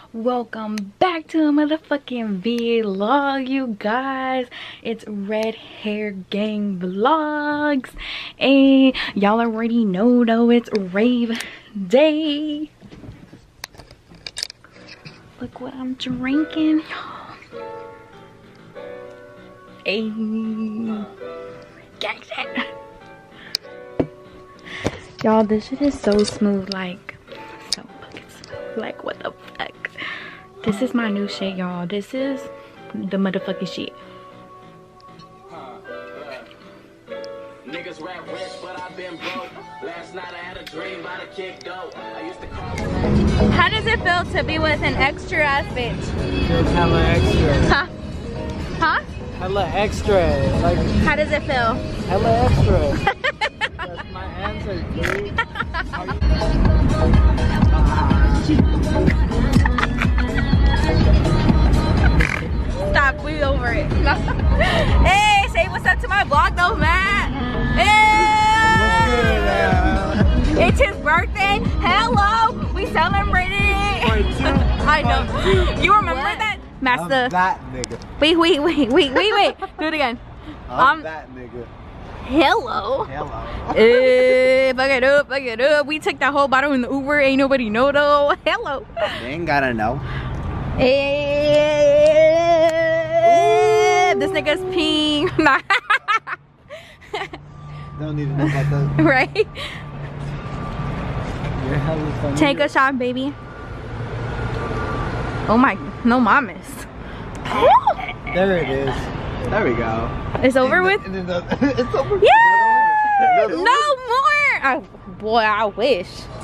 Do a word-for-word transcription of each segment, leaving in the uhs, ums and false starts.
Welcome back to a motherfucking vlog, you guys. It's Red Hair Gang Vlogs, and y'all already know though, it's rave day. Look what I'm drinking, y'all. Hey, gang shit. Y'all, this shit is so smooth, like so fucking smooth. Like, what the fuck? This is my new shit, y'all. This is the motherfucking shit. Niggas rap rich, but I've been broke. Last night I had a dream about a kick dope. I used to call. How does it feel to be with an extra ass bitch? Feels hella extra. Huh? Huh? Hella extra. Like, how does it feel? hella extra. That's my answer, dude. Stop, we over it. Hey, say what's up to my vlog though, man. Hey! It's his birthday. Hello, we celebrated it. I know. You remember what? that? Master. I'm that nigga. Wait, wait, wait, wait, wait, wait. Do it again. I'm um, that nigga. Hello. Hello. Hey, fuck it up, fuck it up. We took that whole bottle in the Uber. Ain't nobody know though. Hello. They ain't gotta know. Hey, this nigga's peeing. Don't need to know about that. Right? You're hella funny. Take a shot, baby. Oh my, no mames. There it is. There we go. It's over with? It's over. Yeah! No more! Oh, boy, I wish.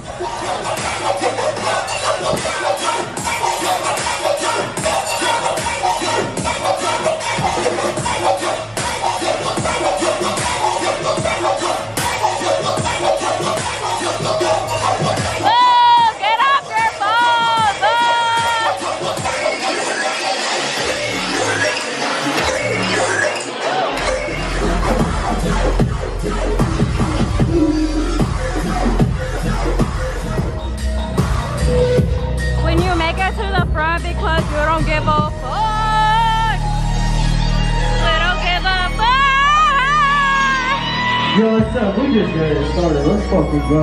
Because you don't give a fuck. We don't give a fuck. Yo, what's up? We just got it started. Let's fucking go.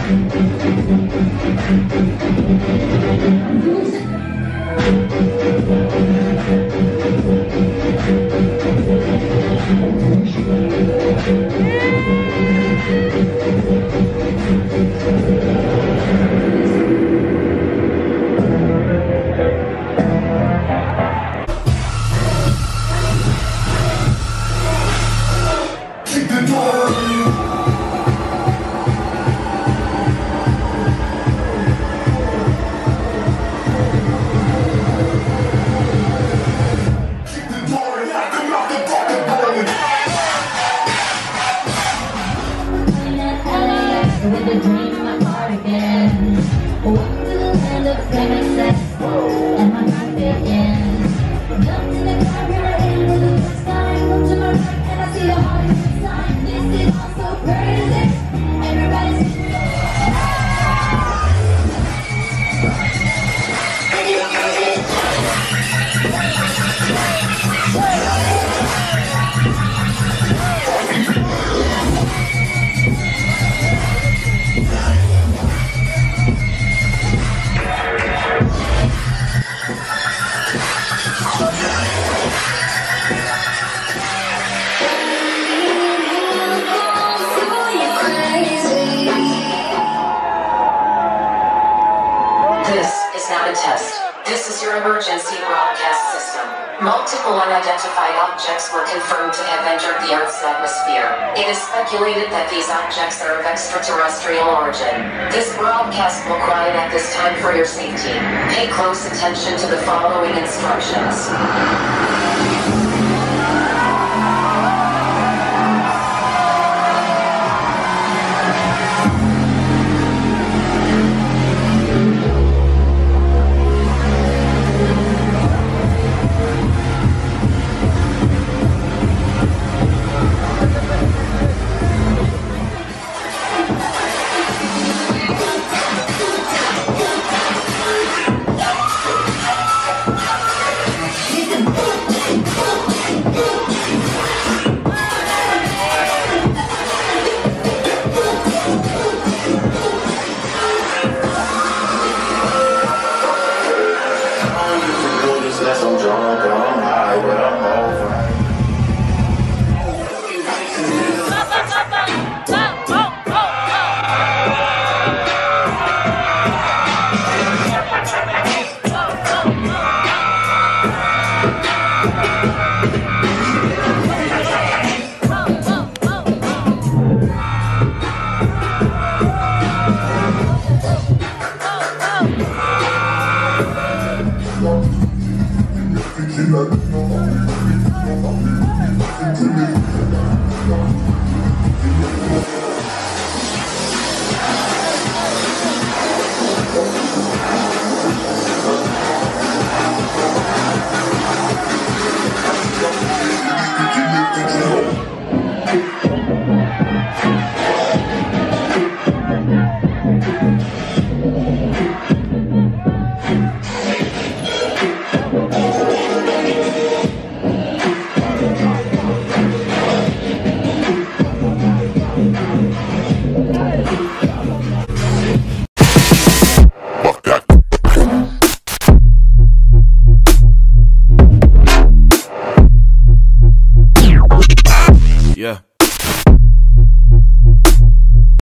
This is your emergency broadcast system. Multiple unidentified objects were confirmed to have entered the Earth's atmosphere. It is speculated that these objects are of extraterrestrial origin. This broadcast will quiet at this time for your safety. Pay close attention to the following instructions.